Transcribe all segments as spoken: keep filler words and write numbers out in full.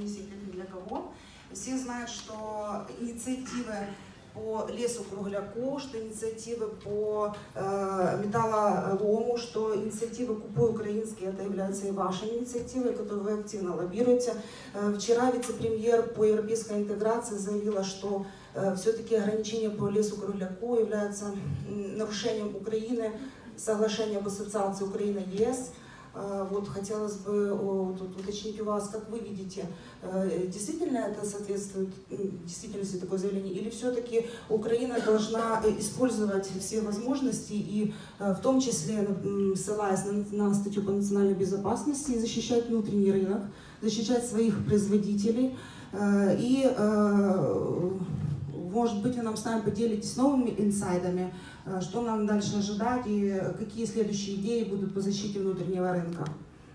не секрет ни для кого. Все знают, что инициативы по лесу-кругляку, что инициативы по э, металлолому, что инициативы «Купуй украинский» это являются и вашей инициативой, которую вы активно лоббируете. Э, вчера вице-премьер по европейской интеграции заявила, что э, все-таки ограничения по лесу-кругляку являются нарушением Украины, соглашения об ассоциации Украины-ЕС. Вот, хотелось бы тут уточнить у вас, как вы видите, действительно это соответствует действительности такое заявление, или все-таки Украина должна использовать все возможности и в том числе, ссылаясь на, на статью по национальной безопасности, защищать внутренний рынок, защищать своих производителей и, может быть, вы нам с нами поделитесь новыми инсайдами, что нам дальше ожидать и какие следующие идеи будут по защите внутреннего рынка.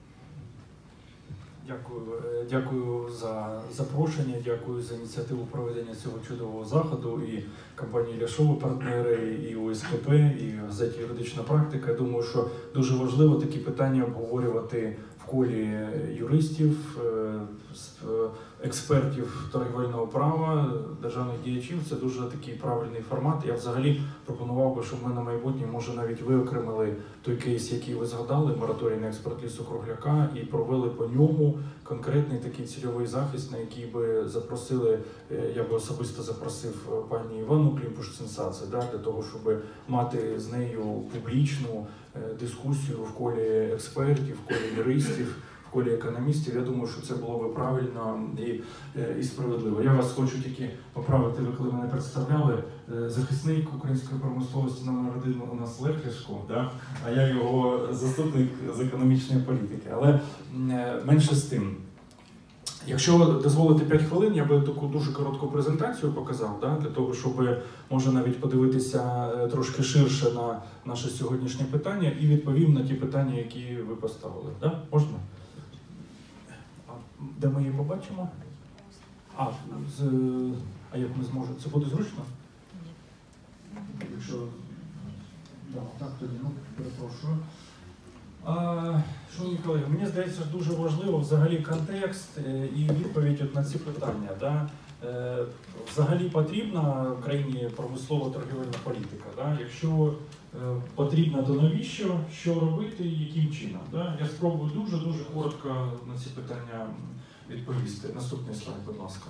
Дякую, дякую за запрошення, дякую за ініціативу проведення цього чудового заходу і компанії Ляшови партнери, і О С К П, і газеті «Юридична практика». Я думаю, що дуже важливо такі питання обговорювати в колі юристів, експертів торгівельного права, державних діячів. Це дуже такий правильний формат. Я взагалі пропонував би, щоб ми на майбутнє, може, навіть виокремили той кейс, який ви згадали, мораторій на експорт лісу-кругляка, і провели по ньому конкретний такий цільовий захист, на який би запросили, я би особисто запросив пані Іванну Климпуш-Цинцадзе, да, для того, щоб мати з нею публічну дискусію в колі експертів, в колі юристів, в колі економістів. Я думаю, що це було би правильно і, і справедливо. Я вас хочу тільки поправити, ви коли мене представляли, захисник української промисловості номер один у нас Олег Ляшко, да? А я його заступник з економічної політики. Але менше з тим. Якщо дозволите п'ять хвилин, я би таку дуже коротку презентацію показав, да, для того, щоб, може, навіть подивитися трошки ширше на наше сьогоднішнє питання і відповім на ті питання, які ви поставили. Да? Можна? А де ми її побачимо? А, з... а як ми зможемо? Це буде зручно? Якщо... Да, так, тоді, ну, перепрошую. А, шановні колеги, мені здається, дуже важливо взагалі контекст і відповідь от на ці питання. Да? Е, взагалі потрібна в країні промислово-торгівельна політика? Да? Якщо е, потрібна, то навіщо, що робити і яким чином? Да? Я спробую дуже-дуже коротко на ці питання відповісти. Наступний слайд, будь ласка.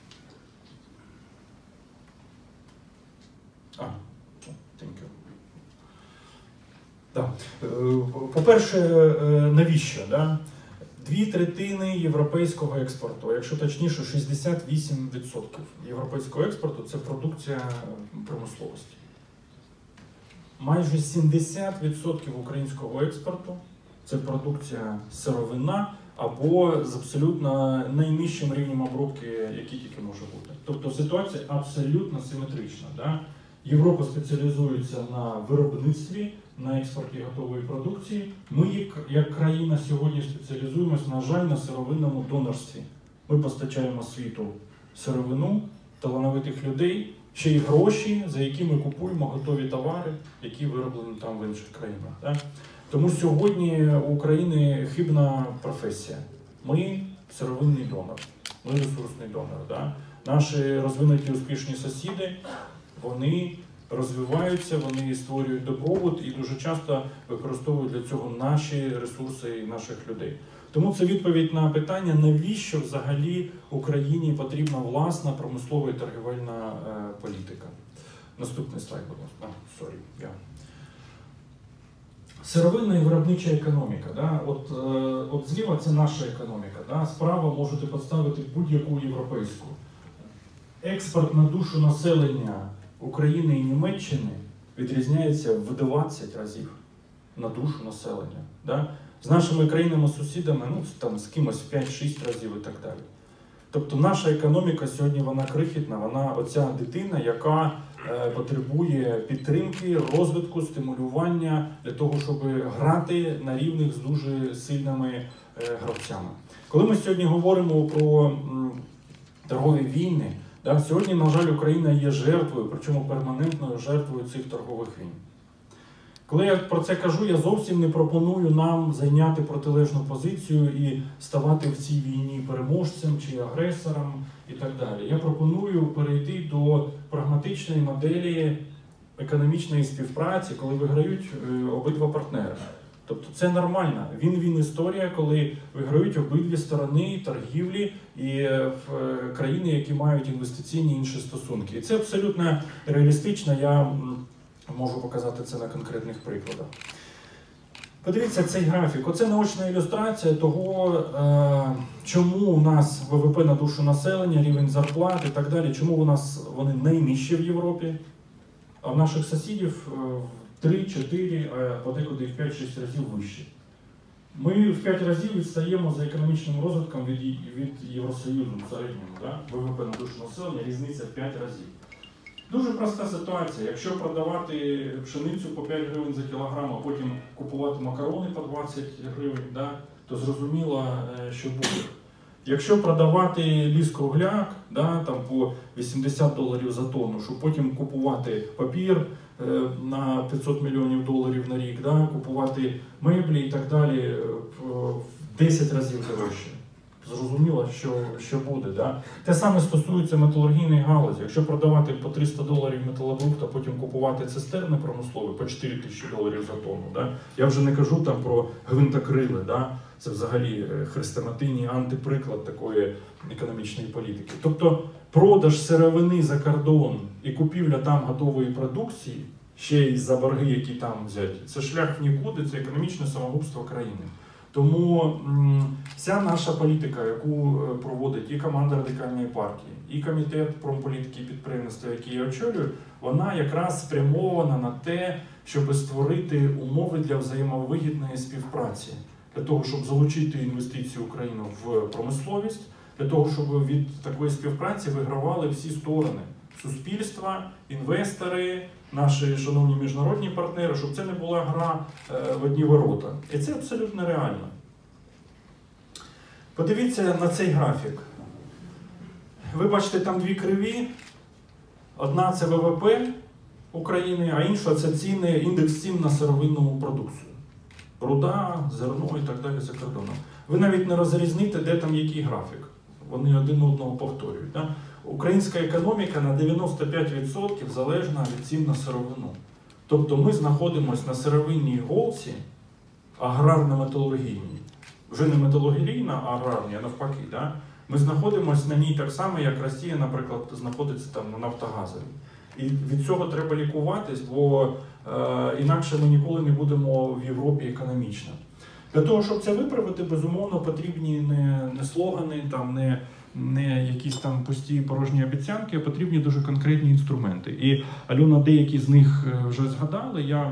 А, thank you. Так. По-перше, навіщо? Да? Дві третини європейського експорту, якщо точніше, шістдесят вісім відсотків європейського експорту – це продукція промисловості. Майже сімдесят відсотків українського експорту – це продукція сировина або з абсолютно найнижчим рівнем обробки, який тільки може бути. Тобто ситуація абсолютно симетрична. Да? Європа спеціалізується на виробництві, на експорті готової продукції. Ми, як країна, сьогодні спеціалізуємося, на жаль, на сировинному донорстві. Ми постачаємо світу сировину, талановитих людей, ще й гроші, за які ми купуємо готові товари, які вироблені там в інших країнах. Так? Тому сьогодні у України хибна професія. Ми сировинний донор, ми ресурсний донор. Так? Наші розвинуті успішні сусіди, вони розвиваються, вони створюють добробут і дуже часто використовують для цього наші ресурси і наших людей. Тому це відповідь на питання, навіщо взагалі Україні потрібна власна промислова і торгівельна е, політика. Наступний слайд, будь ласка. А, sorry, yeah. Сировинна і виробнича економіка. Да? От, е, от зліва це наша економіка, да? Справа можете поставити будь-яку європейську. Експорт на душу населення України і Німеччини відрізняється в двадцять разів на душу населення. Да? З нашими країнами-сусідами, ну, там, з кимось в п'ять-шість разів і так далі. Тобто наша економіка сьогодні вона крихітна, вона оця дитина, яка е, потребує підтримки, розвитку, стимулювання для того, щоб грати на рівних з дуже сильними е, гравцями. Коли ми сьогодні говоримо про м, торгові війни, да, сьогодні, на жаль, Україна є жертвою, причому перманентною жертвою цих торгових війн. Коли я про це кажу, я зовсім не пропоную нам зайняти протилежну позицію і ставати в цій війні переможцем чи агресором і так далі. Я пропоную перейти до прагматичної моделі економічної співпраці, коли виграють обидва партнери. Тобто це нормальна він-він історія, коли виграють обидві сторони торгівлі і в країни, які мають інвестиційні інші стосунки. І це абсолютно реалістично, я можу показати це на конкретних прикладах. Подивіться цей графік. Оце наочна ілюстрація того, чому у нас ВВП на душу населення, рівень зарплат і так далі, чому у нас вони найнижчі в Європі, а в наших сусідів три-чотири, а подекуди в п'ять-шість разів вищі. Ми в п'ять разів відстаємо за економічним розвитком від, від Євросоюзу в середньому. Да? ВВП на душу населення різниця в п'ять разів. Дуже проста ситуація. Якщо продавати пшеницю по п'ять гривень за кілограм, а потім купувати макарони по двадцять гривень, да, то зрозуміло, що буде. Якщо продавати ліс-кругляк, да, там по вісімдесят доларів за тонну, щоб потім купувати папір е, на п'ятсот мільйонів доларів на рік, да, купувати меблі і так далі в десять разів дорожче. Зрозуміло, що, що буде. Да? Те саме стосується металургійної галузі. Якщо продавати по триста доларів металобрухт, а потім купувати цистерни промислові по чотири тисячі доларів за тонну. Да? Я вже не кажу там про гвинтокрили. Да? Це взагалі хрестоматийний антиприклад такої економічної політики. Тобто продаж сировини за кордон і купівля там готової продукції, ще й за борги, які там взяті, це шлях в нікуди, це економічне самогубство країни. Тому вся наша політика, яку проводить і команда Радикальної партії, і комітет промполітики і підприємництва, який я очолюю, вона якраз спрямована на те, щоб створити умови для взаємовигідної співпраці. Для того, щоб залучити інвестиції України в промисловість, для того, щоб від такої співпраці вигравали всі сторони. Суспільства, інвестори, наші шановні міжнародні партнери, щоб це не була гра в одні ворота. І це абсолютно реально. Подивіться на цей графік. Ви бачите там дві криві. Одна – це ВВП України, а інша – це ціни, індекс цін на сировинну продукцію. Руда, зерно і так далі за кордоном. Ви навіть не розрізните, де там який графік. Вони один одного повторюють. Да? Українська економіка на дев'яносто п'ять відсотків залежна від цін на сировину. Тобто ми знаходимося на сировинній голці аграрно-металургійній. Вже не металургійна, а аграрна, а навпаки. Да? Ми знаходимося на ній так само, як Росія, наприклад, знаходиться там на Нафтогазовій. І від цього треба лікуватись, бо е, інакше ми ніколи не будемо в Європі економічно. Для того, щоб це виправити, безумовно, потрібні не, не слогани, там, не, не якісь там пусті порожні обіцянки, а потрібні дуже конкретні інструменти. І Альона деякі з них вже згадала, я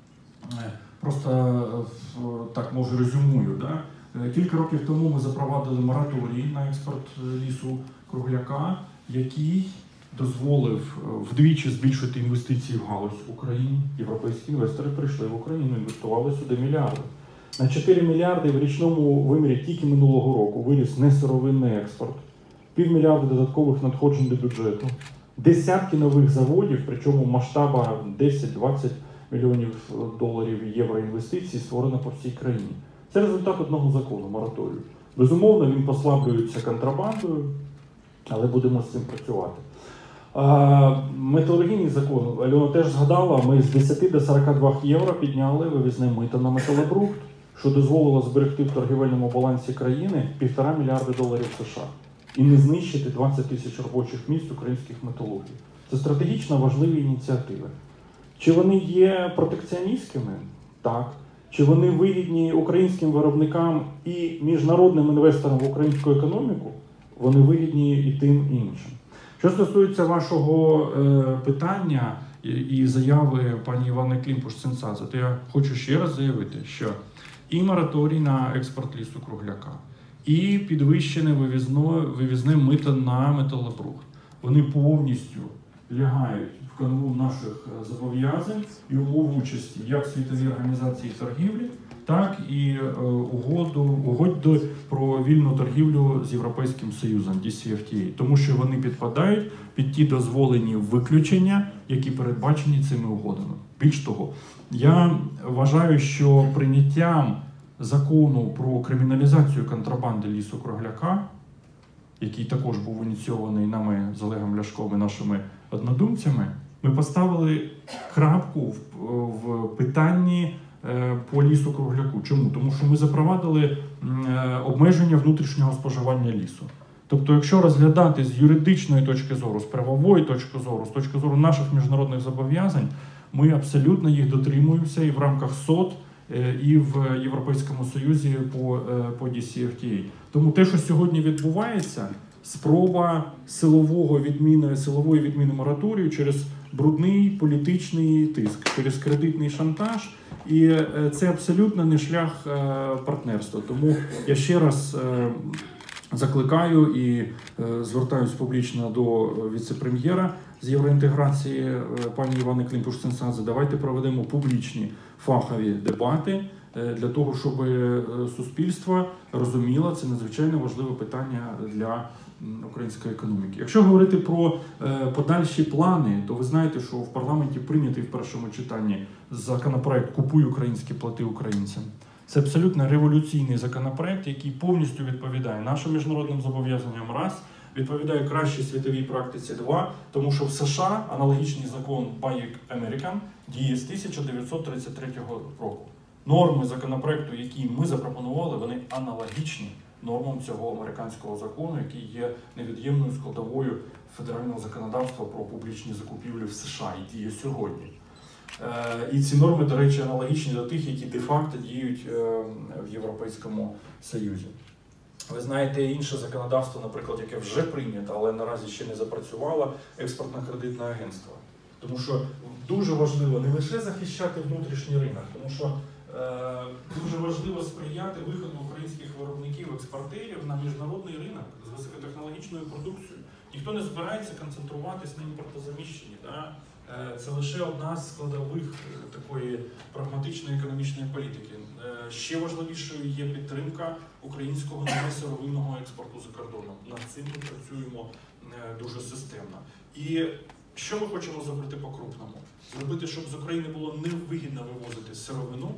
просто так, може, резюмую. Да? Кілька років тому ми запровадили мораторій на експорт лісу-кругляка, який дозволив вдвічі збільшити інвестиції в галузь в Україні. Європейські інвестори прийшли в Україну, інвестували сюди мільярди. На чотири мільярди в річному вимірі тільки минулого року виріс несировинний експорт, півмільярда додаткових надходжень до бюджету, десятки нових заводів, причому масштаба десять-двадцять мільйонів доларів євро інвестицій створено по всій країні. Це результат одного закону, мораторію. Безумовно, він послаблюється контрабандою, але будемо з цим працювати. Металургійний закон, Альона теж згадала, ми з десяти до сорока двох євро підняли вивізне мито на металобрухт, що дозволило зберегти в торгівельному балансі країни півтора мільярда доларів США і не знищити двадцять тисяч робочих місць українських металургів. Це стратегічно важливі ініціативи. Чи вони є протекціоністськими? Так. Чи вони вигідні українським виробникам і міжнародним інвесторам в українську економіку? Вони вигідні і тим, і іншим. Що стосується вашого е, питання і, і заяви пані Івани Климпуш-Цинцадзе, то я хочу ще раз заявити, що і мораторій на експорт лісу-кругляка, і підвищене вивізне, вивізне мито на металобрухт, вони повністю лягають в канву наших зобов'язань і умов участі як в Світовій організації торгівлі, так і е, угоду, угоду про вільну торгівлю з Європейським Союзом, ді сі еф ті ей, тому що вони підпадають під ті дозволені виключення, які передбачені цими угодами. Більш того, я вважаю, що прийняттям закону про криміналізацію контрабанди лісу-кругляка, який також був ініційований нами з Олегом Ляшком і нашими однодумцями, ми поставили крапку в, в питанні е, по лісу-кругляку. Чому? Тому що ми запровадили е, обмеження внутрішнього споживання лісу. Тобто, якщо розглядати з юридичної точки зору, з правової точки зору, з точки зору наших міжнародних зобов'язань, ми абсолютно їх дотримуємося і в рамках СОТ, і в Європейському Союзі по, по ді сі еф ті ей. Тому те, що сьогодні відбувається, спроба силового відміни, силової відміни мораторію через брудний політичний тиск, через кредитний шантаж, і це абсолютно не шлях партнерства. Тому я ще раз закликаю і е, звертаюсь публічно до віце-прем'єра з євроінтеграції е, пані Івани Климпуш-Цинцадзе. Давайте проведемо публічні фахові дебати е, для того, щоб е, суспільство розуміло, це надзвичайно важливе питання для м, української економіки. Якщо говорити про е, подальші плани, то ви знаєте, що в парламенті прийнятий в першому читанні законопроект «Купуй українське, плати українцям». Це абсолютно революційний законопроект, який повністю відповідає нашим міжнародним зобов'язанням, раз, відповідає кращій світовій практиці, два, тому що в США аналогічний закон Buy American діє з тисяча дев'ятсот тридцять третього року. Норми законопроекту, які ми запропонували, вони аналогічні нормам цього американського закону, який є невід'ємною складовою федерального законодавства про публічні закупівлі в США і діє сьогодні. І ці норми, до речі, аналогічні до тих, які де-факто діють в Європейському Союзі. Ви знаєте, інше законодавство, наприклад, яке вже прийнято, але наразі ще не запрацювало, експортно-кредитне агентство. Тому що дуже важливо не лише захищати внутрішній ринок, тому що е, дуже важливо сприяти виходу українських виробників-експортерів на міжнародний ринок з високотехнологічною продукцією. Ніхто не збирається концентруватись на імпортозаміщенні. Да? Це лише одна з складових такої прагматичної економічної політики. Ще важливішою є підтримка українського несировинного експорту за кордоном. Над цим ми працюємо дуже системно. І що ми хочемо зробити по-крупному? Зробити, щоб з України було невигідно вивозити сировину,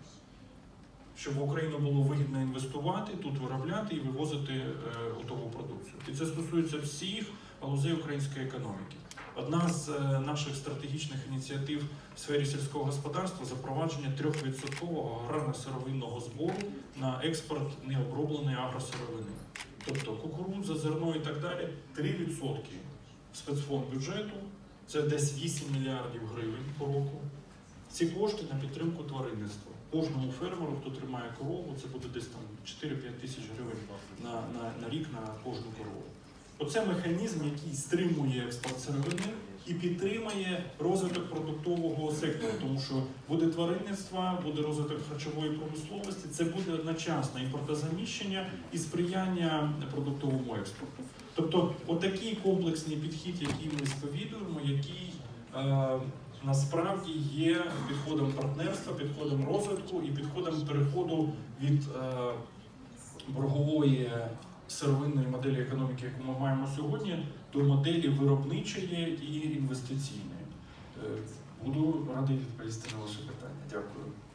щоб в Україну було вигідно інвестувати, тут виробляти і вивозити готову продукцію. І це стосується всіх галузей української економіки. Одна з наших стратегічних ініціатив в сфері сільського господарства – запровадження трьохвідсоткового аграрно-сировинного збору на експорт необробленої агросировини. Тобто кукурудза, зерно і так далі – три відсотки в спецфонд бюджету, це десь вісім мільярдів гривень по року. Ці кошти на підтримку тваринництва. Кожному фермеру, хто тримає корову, це буде десь там чотири-п'ять тисяч гривень на, на, на рік на кожну корову. Оце механізм, який стримує експорт сировини і підтримує розвиток продуктового сектору, тому що буде тваринництво, буде розвиток харчової промисловості, це буде одночасно імпортозаміщення і сприяння продуктовому експорту. Тобто отакий комплексний підхід, який ми сповідуємо, який е, насправді є підходом партнерства, підходом розвитку і підходом переходу від е, боргової сировинної моделі економіки, яку ми маємо сьогодні, до моделі виробничої і інвестиційної. Буду радий відповісти на ваші питання. Дякую.